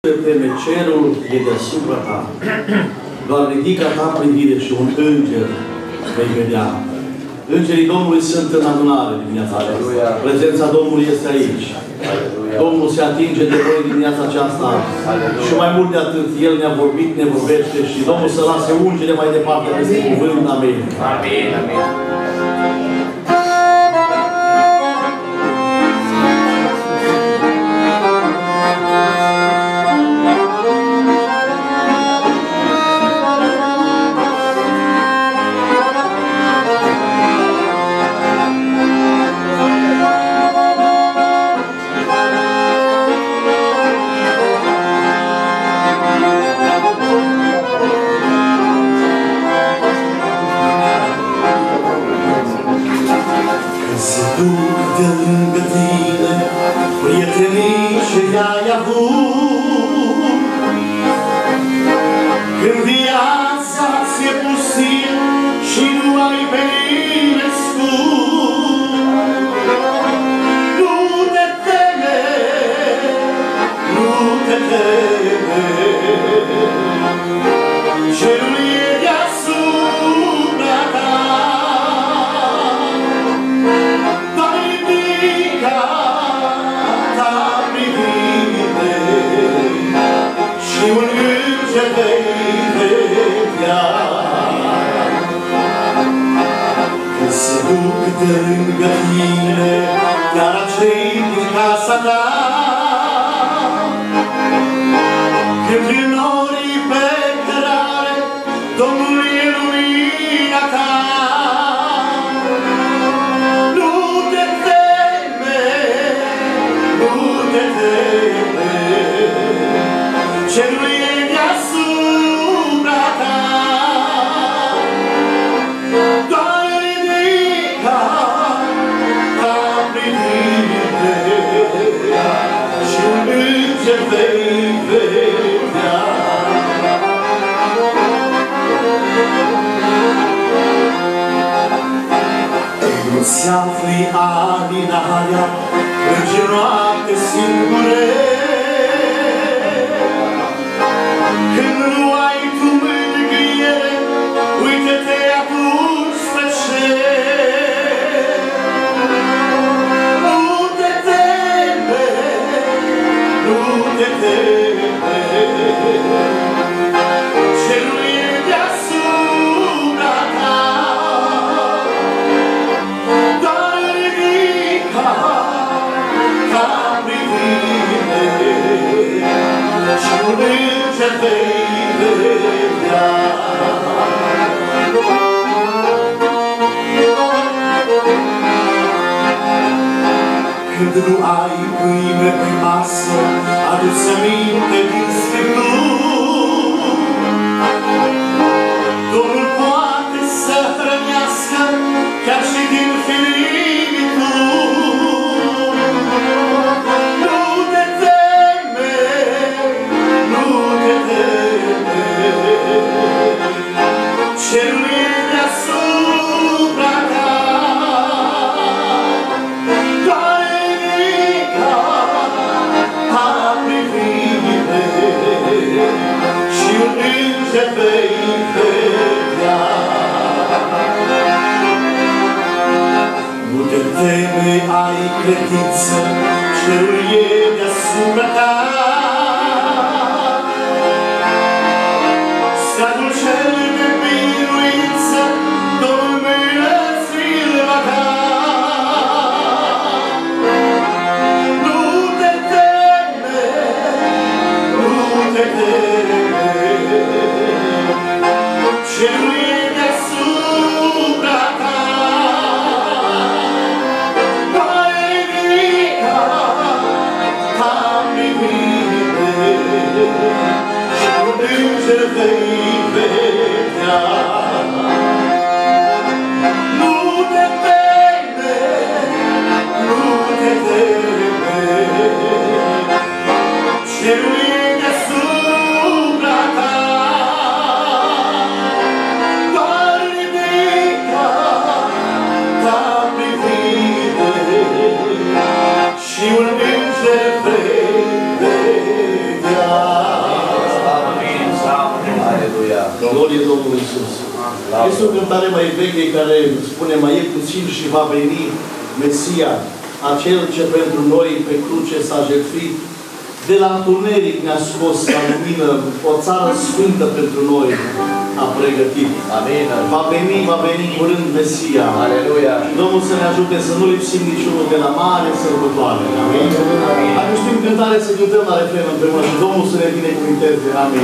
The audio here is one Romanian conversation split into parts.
teme, cerul e deasupra ta. Doar ridică ta privire și un înger vei vedea. Îngerii Domnului sunt în adunare dimineața aceasta. Prezența Domnului este aici. Aleluia. Domnul se atinge de voi dimineața aceasta. Aleluia. Și mai mult de atât, El ne-a vorbit, ne vorbește și Domnul să lase ungere mai departe peste cuvânt. Amin. Amin. Amin. De lângă tine, prietenii ce ai avut, când viața ți-e pustie și nu ai pe nimeni scurt, nu te teme, nu te teme, cerul e deasupra ta. Și un înger vei vedea că se duc de lângă tine chiar acei din casa ta, când prin norii pe cărare Domnul e lumina ta. Nu te teme, nu te teme, cerul e deasupra ta. Doar ridică ta privire și un înger vei vedea. Nu-ți afli alinarea într-o noapte singure, când nu ai tu mângâiere, uite-te atunci spre cer. Nu te teme, nu te teme, cerul e deasupra ta. Doar ridică ta privire și un înger vei vedea. Când nu ai pâine pe masă, adu-ți aminte din Scripturi. Domnul poate să hrănească chiar și din finituri. Nu te teme, nu te teme, cerul e deasupra ta. Doar ridică ta privire și un înger vei vedea. Nu te teme, ai credință, cerul e deasupra ta. Stradul cel de biruință, Domnul mâine ți-l va da. Nu te teme, nu te teme, cerul e deasupra ta. Doar ridică ta privire și un înger vei vedea. Nu te teme, nu te teme, cerul e deasupra ta. Doar ridică ta privire și un înger vei vedea. Glorie Domnului Iisus. Este o cântare mai veche care spune mai e puțin și va veni Mesia, acel ce pentru noi pe cruce s-a jertfit. De la întuneric ne-a scos la lumină, o țară sfântă pentru noi a pregătit. Amin. Va veni curând Mesia. Aleluia. Domnul să ne ajute să nu lipsim niciunul de la mare sărbătoare. Amin. Dacă știm cântare, să cântăm la refren împreună și Domnul să ne binecuvinteze. Amin.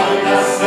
hai ca să